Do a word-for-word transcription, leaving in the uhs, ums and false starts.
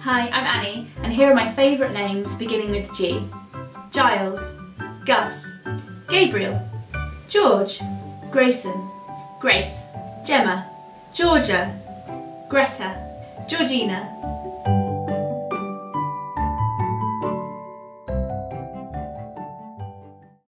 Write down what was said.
Hi, I'm Annie, and here are my favourite names beginning with G. Giles, Gus, Gabriel, George, Grayson, Grace, Gemma, Georgia, Greta, Georgina,